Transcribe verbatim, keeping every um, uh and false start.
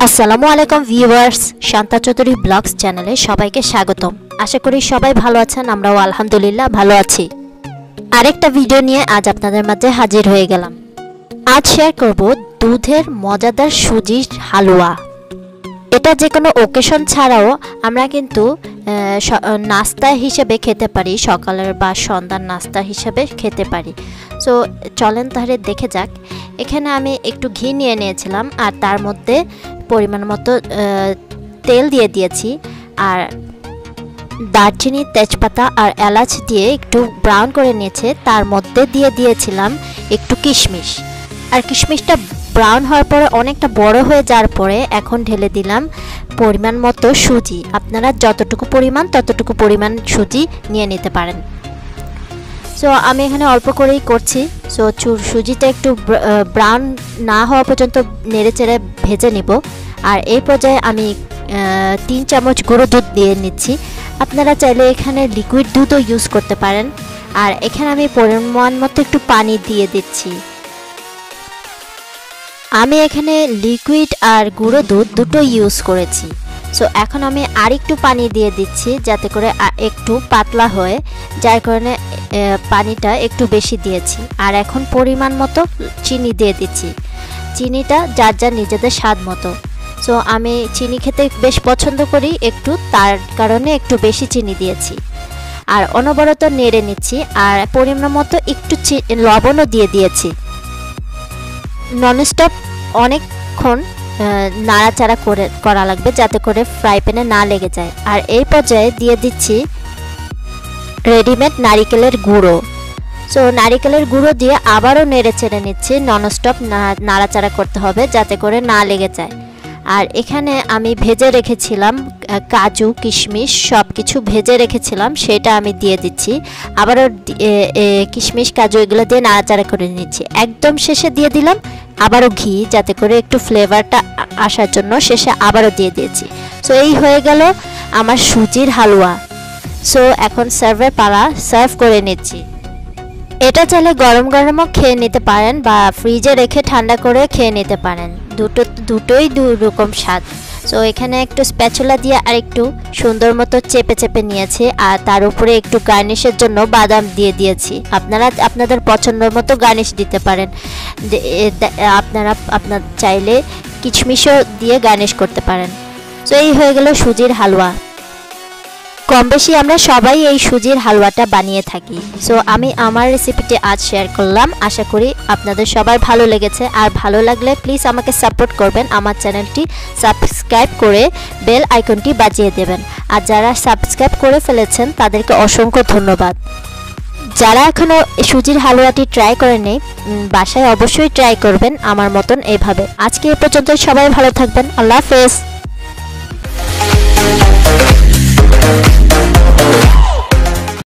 আসসালামু আলাইকুম viewers, Shanta Chowdhury blogs চ্যানেলে সবাইকে স্বাগতম। আশা করি সবাই ভালো আছেন, আমরাও আলহামদুলিল্লাহ ভালো আছি। আরেকটা ভিডিও নিয়ে আজ আপনাদের মাঝে হাজির হয়ে গেলাম। আজ শেয়ার করব দুধের মজাদার সুজির হালুয়া। এটা যে কোনো ওকেশন ছাড়াও আমরা কিন্তু নাস্তা হিসেবে খেতে পারি, সকালের বা সন্ধ্যার নাস্তা হিসেবে খেতে পারি। সো চলেন তাহলে দেখে যাক। এখানে আমি একটু ঘি নিয়ে নিয়েছিলাম আর তার মধ্যে পরিমাণ মতো তেল দিয়ে দিয়েছি, আর দারচিনি, তেজপাতা আর এলাচ দিয়ে একটু ব্রাউন করে নিয়েছে। তার মধ্যে দিয়ে দিয়েছিলাম একটু কিশমিশ, আর কিশমিশটা ব্রাউন হওয়ার পরে অনেকটা বড় হয়ে যাওয়ার পরে এখন ঢেলে দিলাম পরিমাণ মতো সুজি। আপনারা যতটুকু পরিমাণ ততটুকু পরিমাণ সুজি নিয়ে নিতে পারেন। সো আমি এখানে অল্প করেই করছি। সো সুজিটা একটু ব্রাউন না হওয়া পর্যন্ত নেড়ে চেড়ে ভেজে নিব। আর এই পর্যায়ে আমি তিন চামচ গুঁড়ো দুধ দিয়ে নিচ্ছি। আপনারা চাইলে এখানে লিকুইড দুধও ইউজ করতে পারেন। আর এখানে আমি পরিমাণ মতো একটু পানি দিয়ে দিচ্ছি। আমি এখানে লিকুইড আর গুঁড়ো দুধ দুটো ইউজ করেছি। সো এখন আমি আর একটু পানি দিয়ে দিচ্ছি যাতে করে একটু পাতলা হয়, যার কারণে পানিটা একটু বেশি দিয়েছি। আর এখন পরিমাণ মতো চিনি দিয়ে দিচ্ছি। চিনিটা যার যার নিজেদের স্বাদ মতো। সো আমি চিনি খেতে বেশ পছন্দ করি একটু, তার কারণে একটু বেশি চিনি দিয়েছি। আর অনবরত নেড়ে নিচ্ছি। আর পরিমাণ মতো একটু লবণও দিয়ে দিয়েছি। ননস্টপ অনেকক্ষণ নাড়াচাড়া করে করা লাগবে যাতে করে ফ্রাই প্যানে না লেগে যায়। আর এই পর্যায়ে দিয়ে দিচ্ছি রেডিমেড নারিকেলের গুঁড়ো। সো নারিকেলের গুঁড়ো দিয়ে আবারও নেড়ে চেড়ে নিচ্ছি। ননস্টপ নাড়াচাড়া করতে হবে যাতে করে না লেগে যায়। আর এখানে আমি ভেজে রেখেছিলাম কাজু, কিশমিশ সব কিছু ভেজে রেখেছিলাম, সেটা আমি দিয়ে দিচ্ছি। আবারও কিশমিশ, কাজু এগুলো দিয়ে নাড়াচাড়া করে নিচ্ছি। একদম শেষে দিয়ে দিলাম আবারও ঘি, যাতে করে একটু ফ্লেভারটা আসার জন্য শেষে আবারও দিয়ে দিয়েছি। সো এই হয়ে গেল আমার সুজির হালুয়া। সো এখন সার্ভের পালা, সার্ভ করে নিচ্ছি। এটা চাইলে গরম গরমও খেয়ে নিতে পারেন বা ফ্রিজে রেখে ঠান্ডা করে খেয়ে নিতে পারেন। দুটো দুটোই দু রকম স্বাদ। সো এখানে একটু স্প্যাচুলা দিয়ে আর একটু সুন্দর মতো চেপে চেপে নিয়েছি। আর তার উপরে একটু গার্নিশের জন্য বাদাম দিয়ে দিয়েছি। আপনারা আপনাদের পছন্দ মতো গার্নিশ দিতে পারেন। আপনারা আপনার চাইলে কিশমিশও দিয়ে গার্নিশ করতে পারেন। সো এই হয়ে গেল সুজির হালুয়া। কম বেশি আমরা সবাই এই সুজির হালুয়াটা বানিয়ে থাকি। সো আমি আমার রেসিপিটি আজ শেয়ার করলাম। আশা করি আপনাদের সবার ভালো লেগেছে। আর ভালো লাগলে প্লিজ আমাকে সাপোর্ট করবেন, আমার চ্যানেলটি সাবস্ক্রাইব করে বেল আইকনটি বাজিয়ে দেবেন। আর যারা সাবস্ক্রাইব করে ফেলেছেন তাদেরকে অসংখ্য ধন্যবাদ। যারা এখনও সুজির হালুয়াটি ট্রাই করেনি, বাসায় অবশ্যই ট্রাই করবেন আমার মতন এইভাবে। আজকে এ পর্যন্ত, সবাই ভালো থাকবেন। আল্লাহ হাফেজ।